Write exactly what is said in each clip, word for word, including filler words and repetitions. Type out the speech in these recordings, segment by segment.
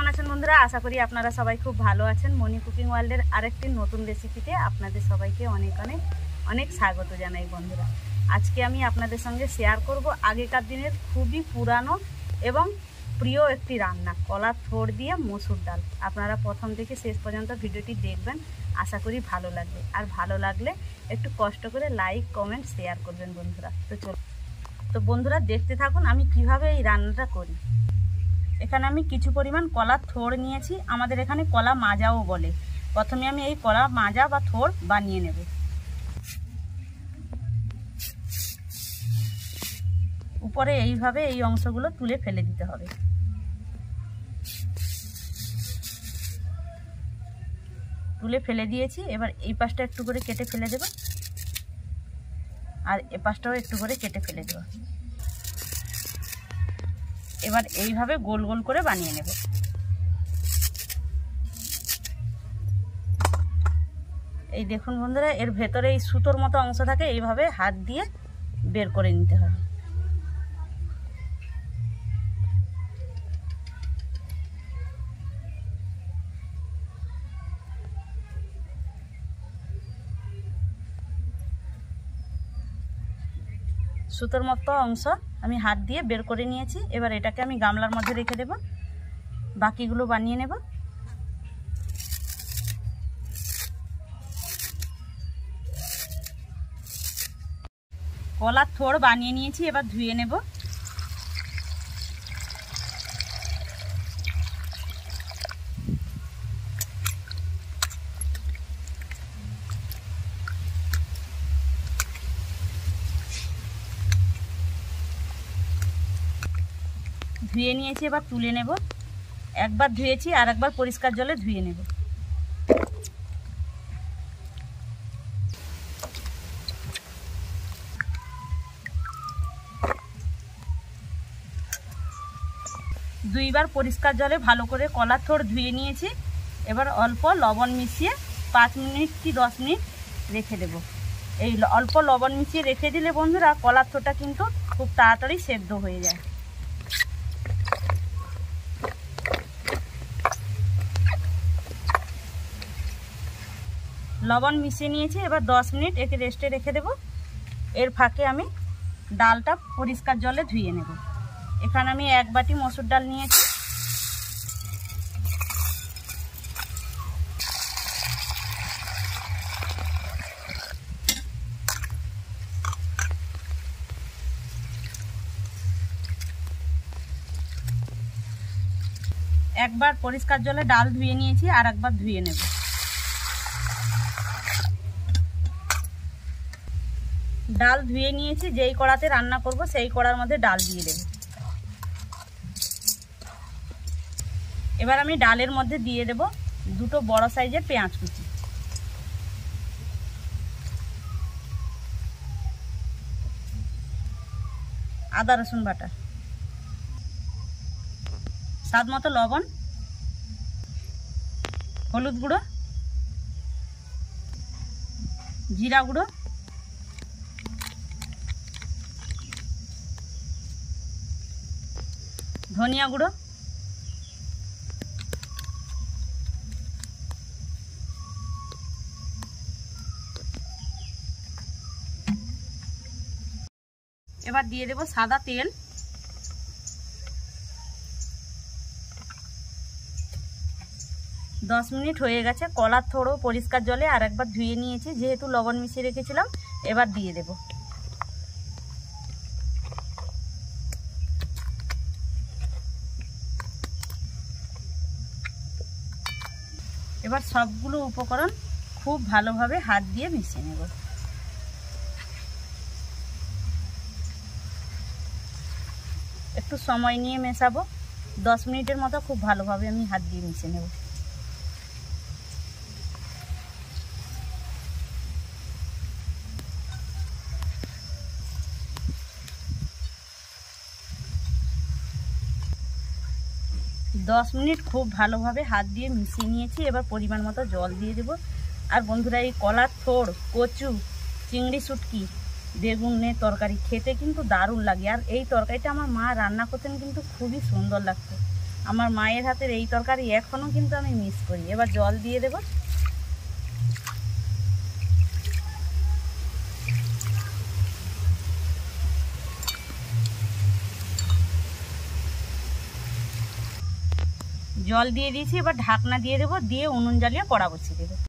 আছেন বন্ধুরা? আশা করি আপনারা সবাই খুব ভালো আছেন। মনি কুকিং ওয়ার্ল্ডের আরেকটি নতুন রেসিপিতে আপনাদের সবাইকে অনেক অনেক অনেক স্বাগত জানাই বন্ধুরা। আজকে আমি আপনাদের সঙ্গে শেয়ার করব আগেকার দিনের খুবই পুরানো এবং প্রিয় একটি রান্না, কলার থোড় দিয়ে মসুর ডাল। আপনারা প্রথম থেকে শেষ পর্যন্ত ভিডিওটি দেখবেন, আশা করি ভালো লাগবে। আর ভালো লাগলে একটু কষ্ট করে লাইক কমেন্ট শেয়ার করবেন বন্ধুরা। তো চলো, তো বন্ধুরা দেখতে থাকুন আমি কিভাবে এই রান্নাটা করি। এখানে আমি কিছু পরিমাণ কলার থোড় নিয়েছি, আমাদের এখানে কলা মাজাও বলে। প্রথমে আমি এই কলা মাজা বা থোড় বানিয়ে নেব। উপরে এইভাবে এই অংশগুলো তুলে ফেলে দিতে হবে। তুলে ফেলে দিয়েছি, এবার এই পাশটা একটু করে কেটে ফেলে দেব, আর এ পাশটাও একটু করে কেটে ফেলে দেব। এবার এইভাবে গোল গোল করে বানিয়ে নেব। এই দেখুন বন্ধুরা, এর ভেতরে এই সুতোর মতো অংশ থাকে, এইভাবে হাত দিয়ে বের করে নিতে হবে। সুতোর মতো অংশ আমি হাত দিয়ে বের করে নিয়েছি। এবার এটাকে আমি গামলার মধ্যে রেখে দেব, বাকিগুলো বানিয়ে নেব। কলার থোড় বানিয়ে নিয়েছি, এবার ধুয়ে নেব। ধুয়ে নিয়েছি, এবার তুলে নেব। একবার ধুয়েছি, আর একবার পরিষ্কার জলে ধুয়ে নেব। দুইবার পরিষ্কার জলে ভালো করে কলার থোড় ধুয়ে নিয়েছি। এবার অল্প লবণ মিশিয়ে পাঁচ মিনিট কি দশ মিনিট রেখে দেব। এই অল্প লবণ মিশিয়ে রেখে দিলে বন্ধুরা কলার থোড়টা কিন্তু খুব তাড়াতাড়ি সেদ্ধ হয়ে যায়। লবণ মিশিয়ে নিয়েছি, এবার দশ মিনিট একে রেস্টে রেখে দেব। এর ফাঁকে আমি ডালটা পরিষ্কার জলে ধুয়ে নেব। এখানে আমি এক বাটি মসুর ডাল নিয়েছি। একবার পরিষ্কার জলে ডাল ধুয়ে নিয়েছি, আর একবার ধুয়ে নেব। ডাল ধুয়ে নিয়েছি, যেই কড়াতে রান্না করব সেই কড়ার মধ্যে ডাল দিয়ে দেব। এবার আমি ডালের মধ্যে দিয়ে দেব দুটো বড় সাইজের পেঁয়াজ কুচি, আদা রসুন বাটা, স্বাদ মতো লবণ, হলুদ গুঁড়ো, জিরা গুঁড়ো, ধনিয়া গুঁড়ো, এবার দিয়ে দেব সাদা তেল। দশ মিনিট হয়ে গেছে, কলার থোড়ও পরিষ্কার জলে আর একবার ধুয়ে নিয়েছি, যেহেতু লবণ মিশিয়ে রেখেছিলাম। এবার দিয়ে দেব। এবার সবগুলো উপকরণ খুব ভালোভাবে হাত দিয়ে মিশিয়ে নেব। একটু সময় নিয়ে মেশাবো, দশ মিনিটের মতো খুব ভালোভাবে আমি হাত দিয়ে মিশিয়ে নেব। দশ মিনিট খুব ভালোভাবে হাত দিয়ে মিশিয়ে নিয়েছি। এবার পরিমাণ মতো জল দিয়ে দেব। আর বন্ধুরা, এই কলার থোড়, কচু, চিংড়ি শুটকি, বেগুনের তরকারি খেতে কিন্তু দারুণ লাগে। আর এই তরকারিটা আমার মা রান্না করতেন, কিন্তু খুবই সুন্দর লাগতো। আমার মায়ের হাতের এই তরকারি এখনো কিন্তু আমি মিস করি। এবার জল দিয়ে দেব। জল দিয়ে দিয়েছি, এবার ঢাকনা দিয়ে দেবো, দিয়ে উনুন জ্বালিয়ে কড়া বসিয়ে দেবো।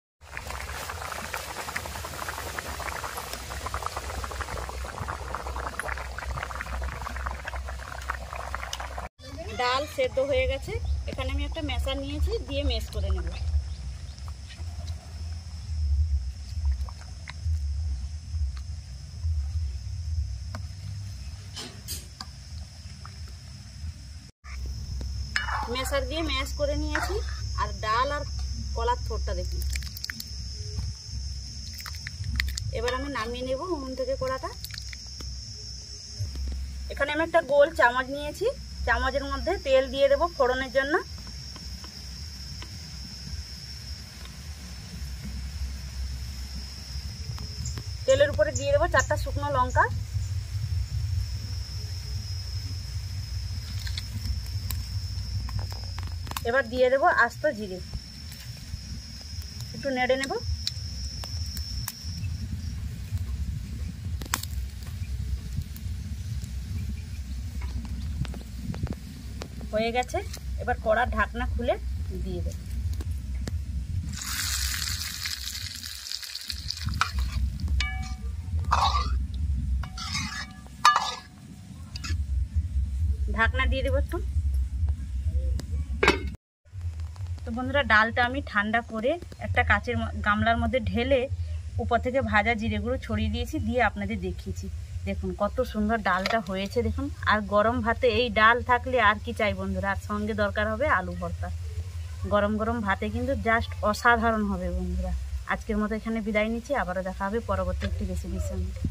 ডাল সেদ্ধ হয়ে গেছে, এখানে আমি একটা মেশার নিয়েছি, দিয়ে মেশ করে নেব। মেশার দিয়ে ম্যাশ করে নিয়েছি। আর ডাল আর কলার থোরটা দেখি। এবার আমি নামিয়ে নেব উনুন থেকে কড়াটা। এখানে আমি একটা গোল চামচ নিয়েছি, চামচের মধ্যে তেল দিয়ে দেবো ফোড়নের জন্য। তেলের উপরে দিয়ে দেবো চারটা শুকনো লঙ্কা। এবার দিয়ে দেবো আস্ত জিরে, একটু নেড়ে নেব। হয়ে গেছে, এবার কড়ার ঢাকনা খুলে দিয়ে দেব। ঢাকনা দিয়ে দেবো একটু। তো বন্ধুরা, ডালটা আমি ঠান্ডা করে একটা কাচের গামলার মধ্যে ঢেলে উপর থেকে ভাজা জিরেগুলো ছড়িয়ে দিয়েছি, দিয়ে আপনাদের দেখিয়েছি। দেখুন কত সুন্দর ডালটা হয়েছে দেখুন। আর গরম ভাতে এই ডাল থাকলে আর কি চাই বন্ধুরা। আর সঙ্গে দরকার হবে আলু ভর্তা। গরম গরম ভাতে কিন্তু জাস্ট অসাধারণ হবে বন্ধুরা। আজকের মতো এখানে বিদায় নিচ্ছি, আবারও দেখা হবে পরবর্তী একটি রেসিপির সঙ্গে।